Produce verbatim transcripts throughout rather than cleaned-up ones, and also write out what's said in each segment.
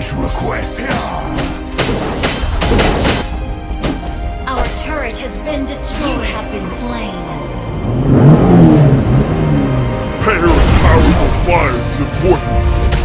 selfish request. Our turret has been destroyed. You have been slain. Hair and powerful fire is important.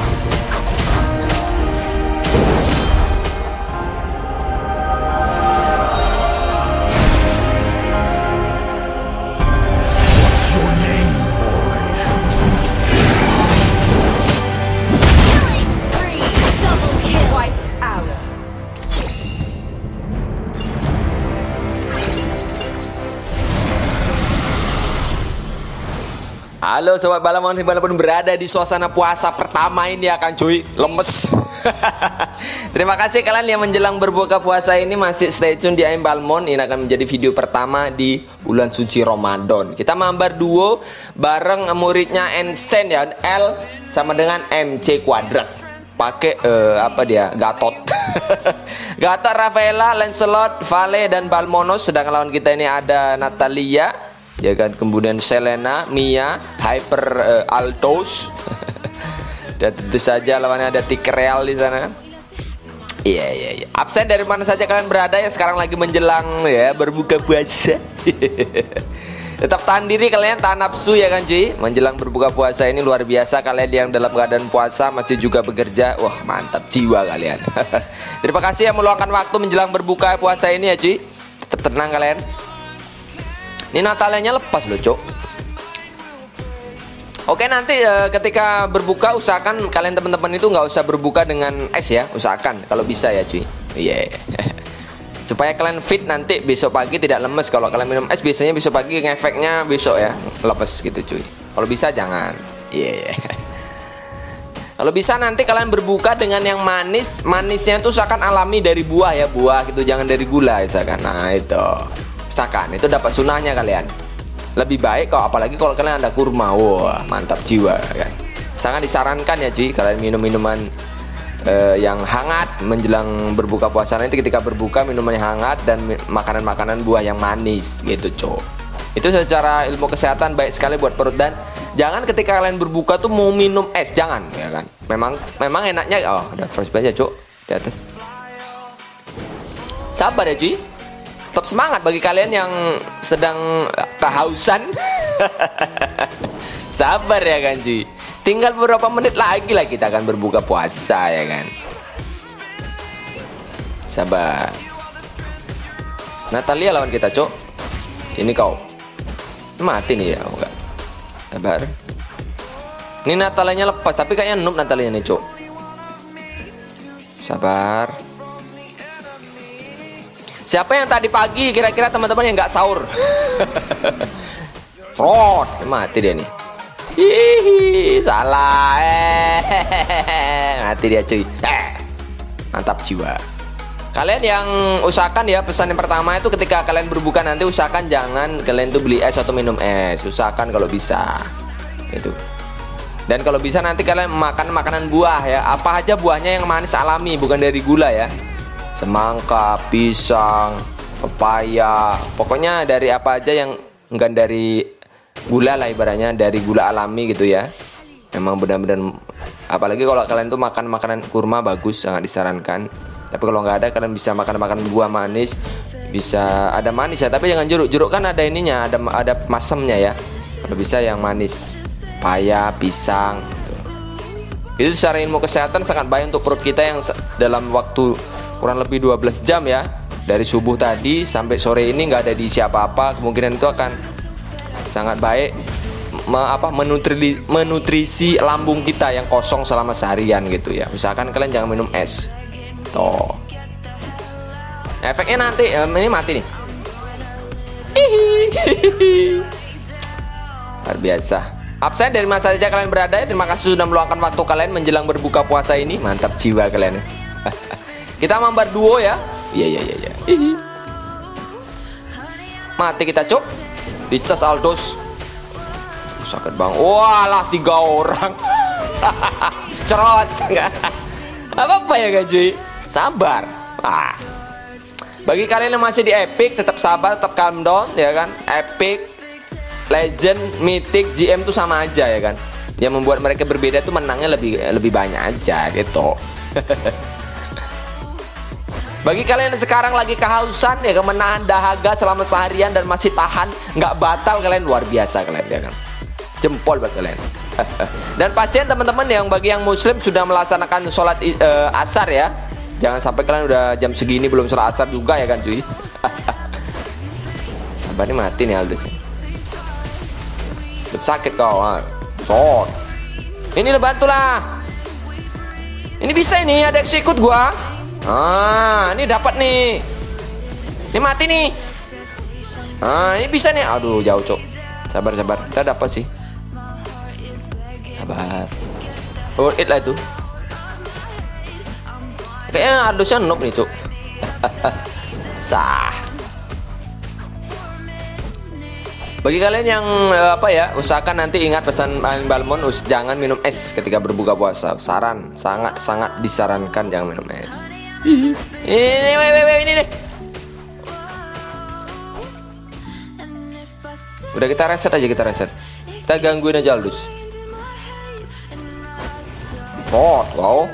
Halo sobat Balmond, dimanapun berada di suasana puasa pertama ini ya kan cuy, lemes. Terima kasih kalian yang menjelang berbuka puasa ini masih stay tune di Aim Balmond. Ini akan menjadi video pertama di bulan suci Ramadan. Kita mabar duo bareng muridnya Ensen ya, L sama dengan M C kuadrat. Pakai uh, apa dia? Gatot. Gatot, Rafaela, Lancelot, Vale dan Balmonos. Sedangkan lawan kita ini ada Natalia, ya kan, kemudian Selena, Mia, Hyper uh, Altos. Dan tentu saja lawannya ada Tikreal di sana. Iya iya iya. Absen dari mana saja kalian berada ya sekarang lagi menjelang ya berbuka puasa. Tetap tahan diri kalian, tahan nafsu ya kan cuy. Menjelang berbuka puasa ini luar biasa, kalian yang dalam keadaan puasa masih juga bekerja. Wah, mantap jiwa kalian. Terima kasih yang meluangkan waktu menjelang berbuka puasa ini ya cuy. Tetap tenang kalian. Ini Natalianya lepas loh cok. Oke, nanti uh, ketika berbuka usahakan kalian teman-teman itu nggak usah berbuka dengan es ya, usahakan kalau bisa ya cuy. Iya yeah. Supaya kalian fit nanti besok pagi tidak lemes. Kalau kalian minum es biasanya besok pagi ngefeknya besok ya lemes gitu cuy. Kalau bisa jangan. Iya yeah. Kalau bisa nanti kalian berbuka dengan yang manis. Manisnya itu usahakan alami dari buah ya, buah gitu, jangan dari gula usahakan. Nah itu usahakan, itu dapat sunahnya kalian. Lebih baik kalau apalagi kalau kalian ada kurma. Wah, mantap jiwa kan. Sangat disarankan ya cuy kalian minum minuman uh, yang hangat menjelang berbuka puasa nanti. Ketika berbuka minumannya hangat dan makanan-makanan buah yang manis gitu cok. Itu secara ilmu kesehatan baik sekali buat perut. Dan jangan ketika kalian berbuka tuh mau minum es, jangan ya kan. Memang memang enaknya oh ada first aja cok di atas. Sabar ya cuy. Tetap semangat bagi kalian yang sedang kehausan. Sabar ya kan cuy. Tinggal beberapa menit lagi lah kita akan berbuka puasa ya kan. Sabar. Natalia lawan kita cok. Ini kau mati nih ya enggak. Sabar. Ini Natalianya lepas tapi kayaknya noob Natalia nih cok. Sabar. Siapa yang tadi pagi kira-kira teman-teman yang nggak sahur? Rot, mati dia nih. Hihi, salah. Eh, mati dia cuy. Eh, mantap jiwa. Kalian yang usahakan ya, pesan yang pertama itu ketika kalian berbuka nanti usahakan jangan kalian tuh beli es atau minum es. Usahakan kalau bisa. Itu. Dan kalau bisa nanti kalian makan makanan buah ya. Apa aja buahnya yang manis alami, bukan dari gula ya. Semangka, pisang, pepaya, pokoknya dari apa aja yang enggak dari gula lah ibaratnya, dari gula alami gitu ya. Memang benar-benar, apalagi kalau kalian tuh makan makanan kurma bagus, sangat disarankan. Tapi kalau nggak ada kalian bisa makan makan buah manis, bisa ada manis ya, tapi jangan jeruk. Jeruk kan ada ininya, ada ada masemnya ya. Kalau bisa yang manis, pepaya, pisang. Gitu. Itu secara ilmu kesehatan sangat baik untuk perut kita yang dalam waktu kurang lebih dua belas jam ya, dari subuh tadi sampai sore ini nggak ada diisi apa-apa, kemungkinan itu akan sangat baik me, apa, menutri, menutrisi lambung kita yang kosong selama seharian gitu ya. Usahakan kalian jangan minum es. Tuh. Efeknya nanti eh, ini mati nih. Luar biasa. Absen dari mana saja kalian berada ya. Terima kasih sudah meluangkan waktu kalian menjelang berbuka puasa ini. Mantap jiwa kalian. Kita mabar duo ya. Iya iya iya iya. Mati kita cuk. Dicas Aldos. Sakit bang. Walah tiga orang. Cerot. Apa-apa ya gak cuy. Sabar. Ah. Bagi kalian yang masih di Epic tetap sabar, tetap calm down ya kan. Epic, Legend, Mythic, G M tuh sama aja ya kan. Yang membuat mereka berbeda tuh menangnya lebih lebih banyak aja gitu. Bagi kalian yang sekarang lagi kehausan ya, menahan dahaga selama seharian dan masih tahan, nggak batal, kalian luar biasa kalian ya kan. Jempol buat kalian. Dan pastian teman-teman yang bagi yang muslim sudah melaksanakan sholat uh, asar ya. Jangan sampai kalian udah jam segini belum sholat asar juga ya kan cuy. Abah ini mati nih Aldous. Sakit kau. Shot. Ini lo bantulah. Ini bisa ini, ada yang ikut gua. Ah, ini dapat nih. Ini mati nih. Ah, ini bisa nih. Aduh, jauh, Cok. Sabar, sabar. Kita dapat sih. Sabar. Worth it lah itu. Kayaknya Aldousnya noob nih, Cok. Sah. Bagi kalian yang apa ya, usahakan nanti ingat pesan Balmon, jangan minum es ketika berbuka puasa. Saran, sangat-sangat disarankan jangan minum es. Ini, ini, ini, ini, ini. Udah kita reset aja, kita reset. Kita gangguin aja Aldous. Oh, wow.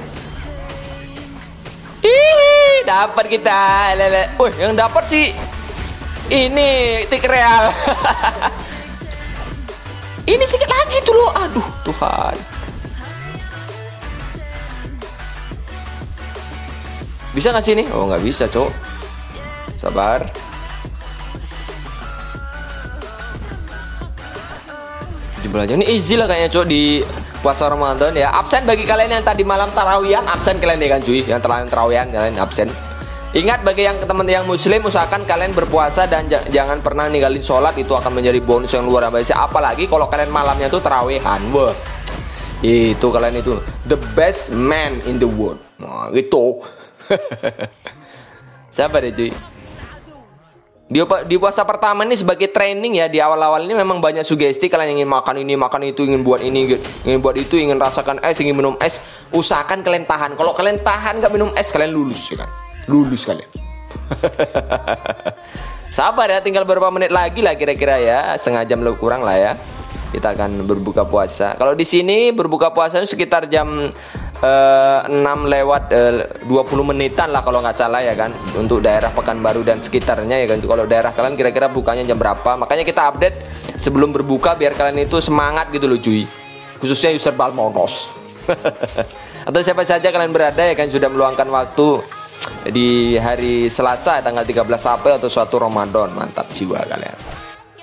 Ih, dapat kita. Lele. Wih, yang dapat sih ini tik real. Ini sedikit lagi tuh loh. Aduh, Tuhan. Bisa nggak sih ini? Oh, nggak bisa, Cok. Sabar. Jumlahnya ini easy lah kayaknya, Cok, di puasa Ramadan ya. Absen bagi kalian yang tadi malam tarawihan, absen kalian ya kan cuy. Yang terlalu tarawihan kalian absen. Ingat bagi yang teman-teman yang muslim, usahakan kalian berpuasa dan jangan pernah ninggalin sholat. Itu akan menjadi bonus yang luar biasa. Apalagi kalau kalian malamnya tuh tarawihan. Wah, itu kalian itu the best man in the world. Nah, gitu. Sabar ya cuy. Di, di puasa pertama ini sebagai training ya, di awal-awal ini memang banyak sugesti. Kalian ingin makan ini, makan itu, ingin buat ini, ingin buat itu, ingin rasakan es, ingin minum es. Usahakan kalian tahan. Kalau kalian tahan nggak minum es, kalian lulus ya kan? Lulus kalian. Sabar ya, tinggal beberapa menit lagi lah kira-kira ya, setengah jam lebih kurang lah ya. Kita akan berbuka puasa. Kalau di sini berbuka puasa sekitar jam uh, enam lewat uh, dua puluh menitan lah kalau nggak salah ya kan. Untuk daerah Pekanbaru dan sekitarnya ya kan. Kalau daerah kalian kira-kira bukanya jam berapa? Makanya kita update sebelum berbuka biar kalian itu semangat gitu loh cuy. Khususnya user Balmonos. Atau siapa saja kalian berada ya kan, sudah meluangkan waktu di hari Selasa tanggal tiga belas April atau suatu Ramadan. Mantap jiwa kalian.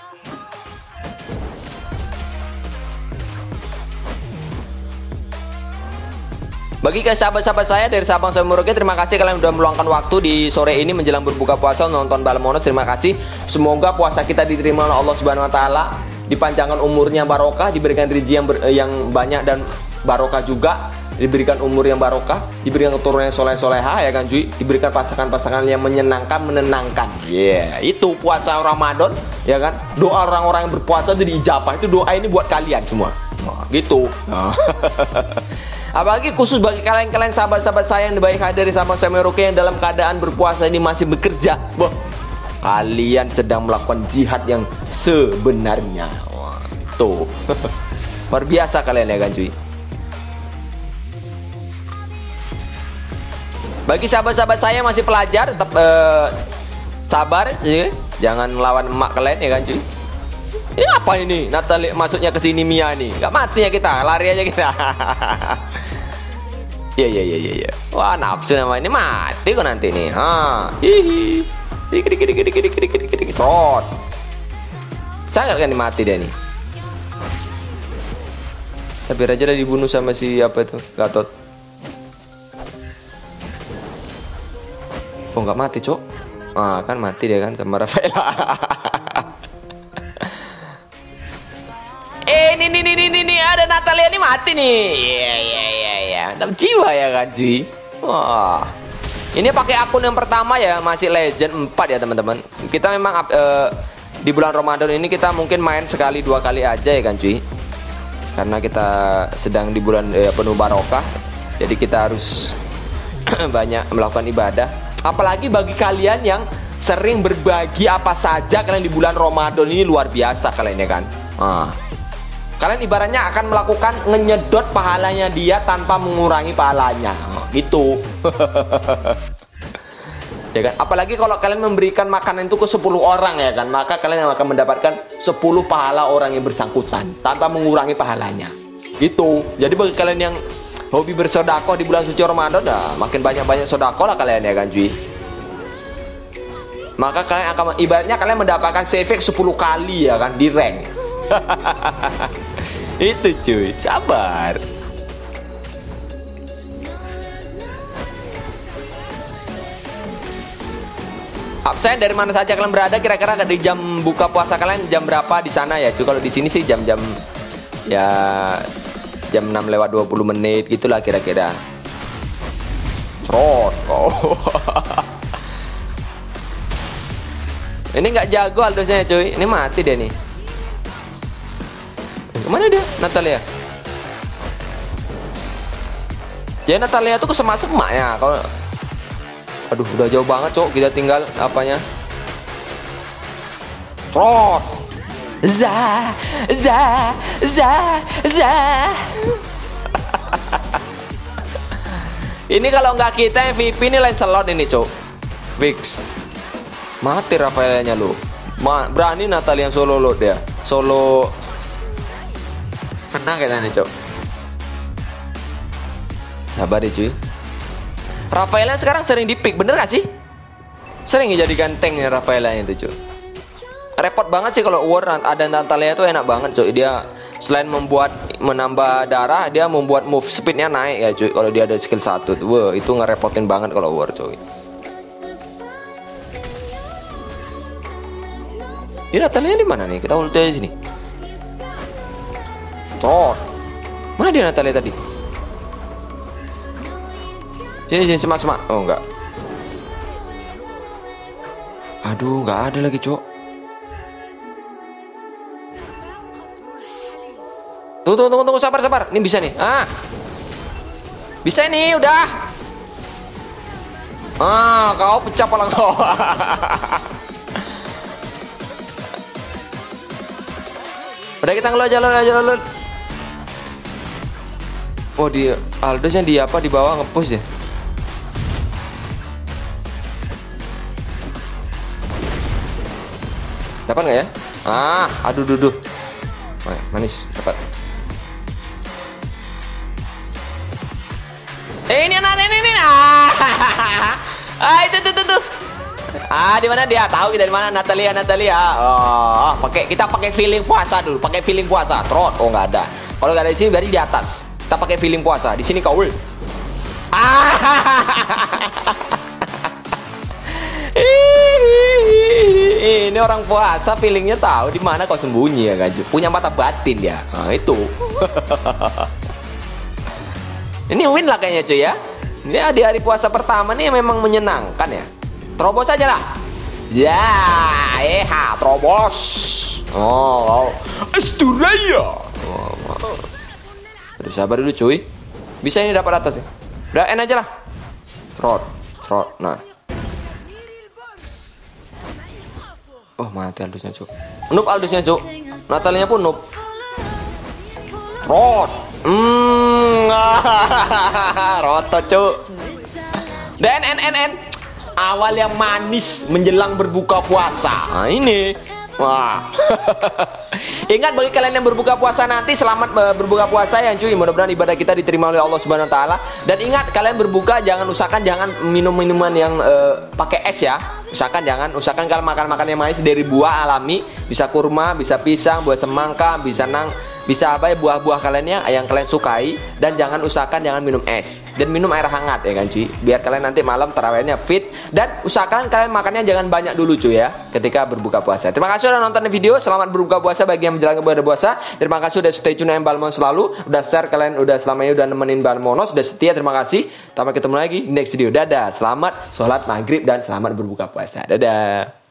Bagi sahabat-sahabat saya dari Sabang sampai Merauke, terima kasih kalian sudah meluangkan waktu di sore ini menjelang berbuka puasa nonton Balmonos. Terima kasih. Semoga puasa kita diterima oleh Allah Subhanahu wa taala, dipanjangkan umurnya barokah, diberikan rezeki yang ber, yang banyak dan barokah juga, diberikan umur yang barokah, diberikan keturunan yang soleh-soleha ya kan cuy, diberikan pasangan-pasangan yang menyenangkan, menenangkan. Ya, yeah, itu puasa Ramadan ya kan. Doa orang-orang yang berpuasa itu diijabah. Itu doa ini buat kalian semua. Nah, gitu. Nah. Apalagi khusus bagi kalian-kalian sahabat-sahabat saya yang baik hadir di Sabang sampai Merauke yang dalam keadaan berpuasa ini masih bekerja. Wah, kalian sedang melakukan jihad yang sebenarnya. Wah, tuh. Luar biasa kalian ya kan cuy. Bagi sahabat-sahabat saya yang masih pelajar, tetap uh, sabar cuy. Jangan melawan emak kalian ya kan cuy. Ini apa ini? Natali masuknya ke sini Mia nih. Gak mati ya kita, lari aja kita. Iya iya iya iya. Wah, nafsu nama ini mati kok nanti nih. Ha. Hihi. Dikit dikit dikit dikit dikit dikit dikit. Trot. Sangat kan mati dia nih. Tapi Raja udah dibunuh sama si apa itu? Gatot. Oh, nggak mati, Cok. Ah, kan mati dia kan sama Rafaela. Eh, ini, ini, ini, ini, ini, ada Natalia nih mati nih. Iya, iya, iya, iya. Mantap jiwa ya kan, cuy. Wah. Ini pakai akun yang pertama ya, masih legend empat ya, teman-teman. Kita memang uh, di bulan Ramadan ini kita mungkin main sekali dua kali aja ya kan, cuy. Karena kita sedang di bulan uh, penuh barokah. Jadi kita harus banyak melakukan ibadah. Apalagi bagi kalian yang sering berbagi apa saja kalian di bulan Ramadan ini, luar biasa kalian ya kan. Ah. Kalian ibaratnya akan melakukan ngenyedot pahalanya dia tanpa mengurangi pahalanya. Gitu. Ya kan? Apalagi kalau kalian memberikan makanan itu ke sepuluh orang ya kan, maka kalian akan mendapatkan sepuluh pahala orang yang bersangkutan tanpa mengurangi pahalanya. Gitu. Jadi bagi kalian yang hobi bersedekah di bulan suci Ramadan, dah makin banyak-banyak sedekah lah kalian ya kan cuy. Maka kalian akan ibaratnya kalian mendapatkan save sepuluh kali ya kan di rank. Itu cuy, sabar. Absen dari mana saja kalian berada, kira-kira di jam buka puasa kalian jam berapa di sana ya cuy? Kalau di sini sih jam-jam ya jam enam lewat dua puluh menit gitulah kira-kira. Trot. Oh. Ini nggak jago Aldosnya cuy, ini mati deh nih. Kemana dia Natalia? Ya Natalia tuh kesemak-semak ya. Kalau aduh udah jauh banget cok, kita tinggal apanya? Trot. Za, za, za, za. Ini kalau nggak kita M V P ini Lancelot ini cok. Fix. Mati Rafaelnya lu. Ma berani Natalia yang solo lo dia. Solo. Menang kayaknya nih cok. Sabar deh cuy. Rafaelnya sekarang sering di pick, bener gak sih? Sering dijadikan tanknya Rafaelnya itu cuy. Repot banget sih kalau war ada Natalia itu enak banget cuy. Dia selain membuat menambah darah, dia membuat move speednya naik ya cuy. Kalau dia ada skill satu tuh, wah, itu ngerepotin banget kalau war cuy. Ini Natalia di mana nih? Kita ulti aja sini. Trot. Mana dia Natalia tadi? Sini sini semak-semak. Oh enggak. Aduh, enggak ada lagi, Cok. Tunggu, tunggu, tunggu, tunggu, sabar, sabar. Ini bisa nih. Ah. Bisa ini, udah. Ah, kau pecah pala kau. Udah kita ngeluar jalan aja jalan. Oh di Aldosnya di apa di bawah ngepush ya. Dapat nggak ya? Ah, aduh duduh. Manis, dapat. Eh ini anak ini ini. Ah, ah itu tuh tuh tuh. Ah di mana dia? Tahu kita di mana Natalia Natalia. Oh, pakai kita pakai feeling puasa dulu. Pakai feeling puasa. Trot. Oh nggak ada. Kalau nggak ada di sini berarti di atas. Kita pakai feeling puasa. Di sini kau. Ah. Ini orang puasa feelingnya tahu di mana kau sembunyi ya kan. Punya mata batin dia. Nah, itu. Ini win lah kayaknya cuy ya. Ini di hari puasa pertama nih memang menyenangkan ya. Terobos aja lah. Ya, eh ha, terobos. Oh, Asturaya. Oh, aduh, sabar dulu cuy. Bisa ini dapat atas ya. Udah N aja lah. Trot, trot. Nah. Oh, mati Aldosnya cuy. Noob Aldosnya cuy. Natalinya pun noob. Trot. Hmm. Roto cuy. Dan N N N. Awal yang manis menjelang berbuka puasa. Nah ini. Wah. Ingat bagi kalian yang berbuka puasa nanti, selamat berbuka puasa ya cuy. Mudah-mudahan ibadah kita diterima oleh Allah Subhanahu wa taala. Dan ingat kalian berbuka jangan usahakan jangan minum minuman yang uh, pakai es ya. Usahakan jangan, usahakan kalian makan-makan yang manis dari buah alami, bisa kurma, bisa pisang, buah semangka, bisa nang, bisa apa ya buah-buah kalian ya yang kalian sukai. Dan jangan usahakan jangan minum es dan minum air hangat ya kan cuy, biar kalian nanti malam tarawihnya fit. Dan usahakan kalian makannya jangan banyak dulu cuy ya ketika berbuka puasa. Terima kasih udah nonton video, selamat berbuka puasa bagi yang menjalankan ibadah puasa. Terima kasih udah stay tune dengan Balmon selalu, udah share, kalian udah selama ini udah nemenin Balmono, sudah setia, terima kasih. Sampai ketemu lagi di next video. Dadah, selamat sholat maghrib dan selamat berbuka puasa. Dadah.